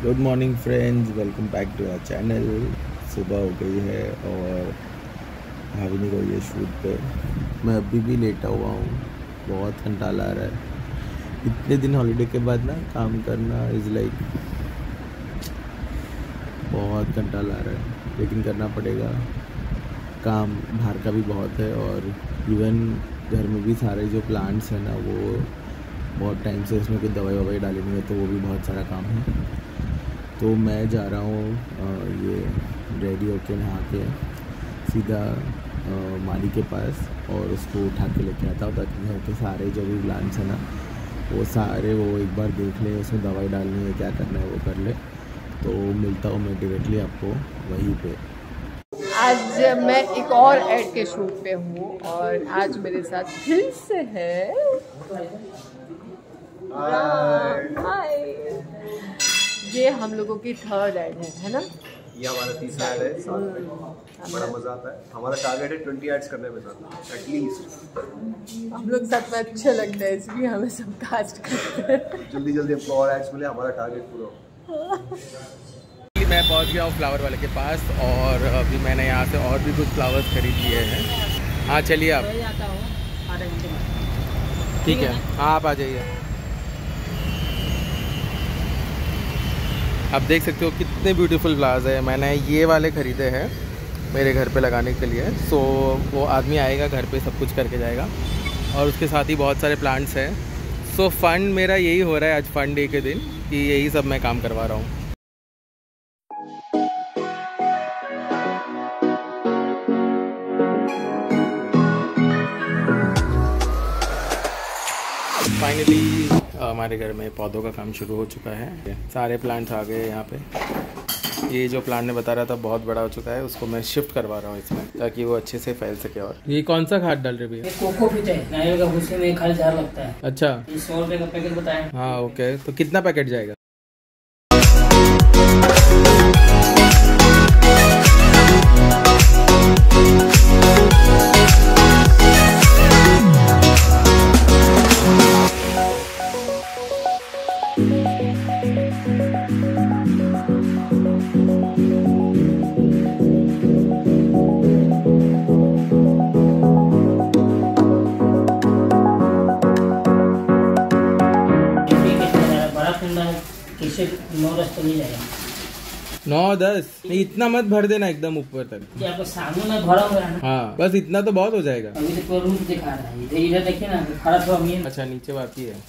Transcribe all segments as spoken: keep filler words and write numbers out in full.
Good morning friends, welcome back to our channel. सुबह हो गई है और भाभी नहीं गई है शूट पे। मैं अभी भी लेटा हुआ हूँ, बहुत कंटाला आ रहा है। इतने दिन हॉलीडे के बाद ना काम करना इज़ लाइक बहुत कंटाला आ रहा है, लेकिन करना पड़ेगा। काम बाहर का भी बहुत है और इवन घर में भी सारे जो प्लांट्स हैं ना, वो बहुत टाइम से उसमें कोई दवाई ववाई डाली नहीं है, तो वो भी बहुत सारा काम है। तो मैं जा रहा हूँ ये रेडी होके नहा के सीधा माली के पास और उसको उठा के लेके आता हूँ, ताकि घर के सारे जो भी प्लांट्स हैं ना वो सारे वो एक बार देख ले, उसमें दवाई डालनी है, क्या करना है वो कर ले। तो मिलता हूँ मैं डायरेक्टली आपको वहीं पे। आज मैं एक और ऐड के शूट पे हूँ और आज मेरे साथ फिर से है हाय। ये हम लोगों की थर्ड ऐड है है ना? ये हमारा तीसरा ऐड है। साथ में बड़ा मजा आता है। हमारा टारगेट है ट्वेंटी एड्स करने में साथ एटलीस्ट। हम लोग साथ में अच्छे लगते हैं, इसलिए हमें सब कास्ट करते हैं। जल्दी जल्दी हमको और एड्स मिले, हमारा टारगेट पूरा हो। मैं पहुंच गया हूँ फ्लावर वाले के पास और अभी मैंने यहाँ से और भी कुछ फ्लावर्स खरीद लिए हैं। हाँ चलिए आप, ठीक है, हाँ आप आ जाइए। आप देख सकते हो कितने ब्यूटीफुल फ्लावर्स है। मैंने ये वाले ख़रीदे हैं मेरे घर पे लगाने के लिए। सो वो आदमी आएगा घर पे, सब कुछ करके जाएगा और उसके साथ ही बहुत सारे प्लांट्स हैं। सो फन मेरा यही हो रहा है आज फन डे के दिन कि यही सब मैं काम करवा रहा हूँ। फाइनली हमारे घर में पौधों का काम शुरू हो चुका है। सारे प्लांट्स आ गए यहाँ पे। ये जो प्लांट ने बता रहा था बहुत बड़ा हो चुका है, उसको मैं शिफ्ट करवा रहा हूँ इसमें, ताकि वो अच्छे से फैल सके। और ये कौन सा खाद डाल रहे भैया? कोकोपीट है, नारियल का भूसे में खाली झाड़ लगता है। अच्छा, सौ रुपए का पैकेट बताएं। हाँ ओके, तो कितना पैकेट जाएगा? नौ दस नहीं, इतना मत भर देना एकदम ऊपर तक। आपको सामने में भरा हुआ है ना? हाँ बस इतना तो बहुत हो जाएगा। अभी तो रूप दिखा रहा है, इधर देखिए ना, खड़ा थोड़ा मेन। अच्छा नीचे बाकी है,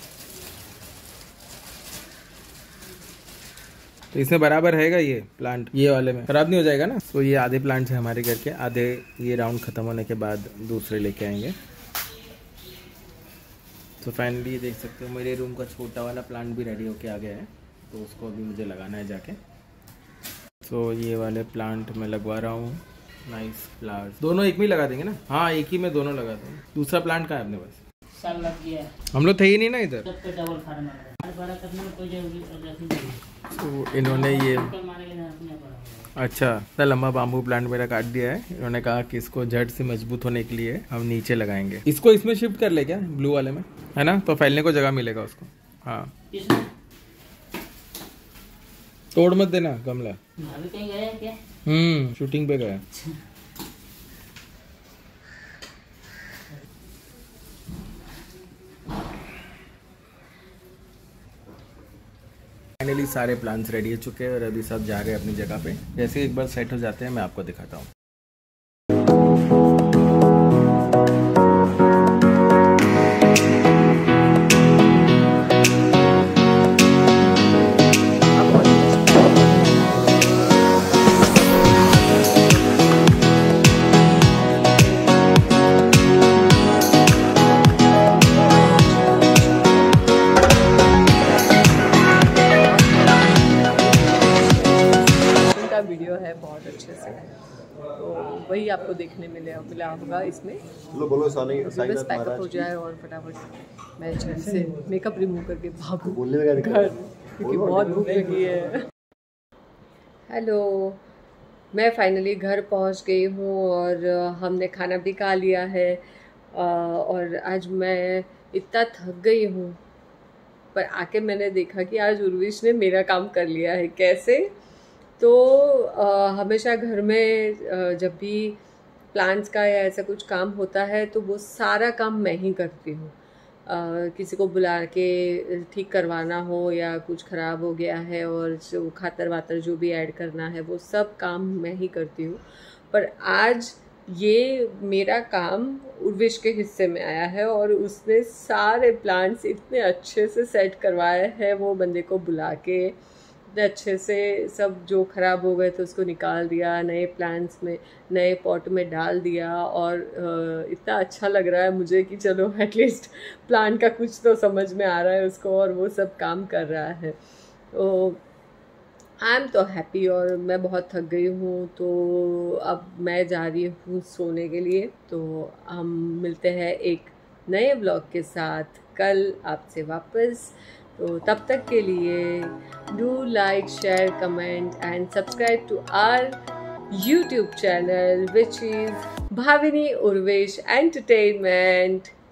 तो इसमें बराबर रहेगा ये प्लांट, ये वाले में खराब नहीं हो जाएगा ना। तो ये आधे प्लांट्स हैं हमारे घर के, आधे ये राउंड खत्म होने के बाद दूसरे लेके आएंगे। तो फाइनली ये देख सकते हो मेरे रूम का छोटा वाला प्लांट भी रेडी होके आ गया है, तो उसको अभी मुझे लगाना है जाके। तो ये वाले प्लांट मैं लगवा रहा हूँ। नाइस फ्लावर्स, दोनों एक में ही लगा देंगे ना? हाँ एक ही में दोनों लगा दूँगा। दूसरा प्लांट कहाँ है अपने पास? साल लग गया, हम लोग थे ही नहीं ना इधर। डबल फार्म करने में कोई जरूरी नहीं। तो इन्होंने ये अच्छा इतना लंबा बाम्बू प्लांट मेरा काट दिया है। इन्होंने कहा कि इसको जड़ से मजबूत होने के लिए हम नीचे लगाएंगे। इसको इसमें शिफ्ट कर ले क्या, ब्लू वाले में, है ना? तो फैलने को जगह मिलेगा उसको। हाँ तोड़ मत देना गमला। अभी कहीं गए क्या? हम्म शूटिंग पे गया। फाइनली सारे प्लान्स रेडी हो चुके हैं और अभी सब जा रहे हैं अपनी जगह पे। जैसे एक बार सेट हो जाते हैं मैं आपको दिखाता हूँ। वीडियो है बहुत अच्छे से, तो वही आपको देखने मिले मिला होगा इसमें। बोलो बोलो सानी बस पैकअप हो जाए और फटाफट मैं झट से मेकअप रिमूव करके भागूं बोलने में क्या घर, क्योंकि बहुत भूख लगी है। हेलो, मैं फाइनली घर पहुंच गई हूँ और हमने खाना भी खा लिया है। और आज मैं इतना थक गई हूँ, पर आके मैंने देखा कि आज उर्विश ने मेरा काम कर लिया है। कैसे? तो आ, हमेशा घर में आ, जब भी प्लांट्स का या ऐसा कुछ काम होता है तो वो सारा काम मैं ही करती हूँ। Uh, किसी को बुला के ठीक करवाना हो या कुछ ख़राब हो गया है और जो खातर वातर जो भी ऐड करना है वो सब काम मैं ही करती हूँ। पर आज ये मेरा काम उर्विश के हिस्से में आया है और उसने सारे प्लांट्स इतने अच्छे से सेट करवाए हैं, वो बंदे को बुला के इतने अच्छे से सब जो ख़राब हो गए थे उसको निकाल दिया, नए प्लांट्स में नए पॉट में डाल दिया और इतना अच्छा लग रहा है मुझे कि चलो एटलीस्ट प्लांट का कुछ तो समझ में आ रहा है उसको और वो सब काम कर रहा है। तो आई एम तो हैप्पी और मैं बहुत थक गई हूँ, तो अब मैं जा रही हूँ सोने के लिए। तो हम मिलते हैं एक नए ब्लॉग के साथ कल आपसे वापस। तो तब तक के लिए do like, share, comment and subscribe to our YouTube channel which is Bhavini Urvish entertainment.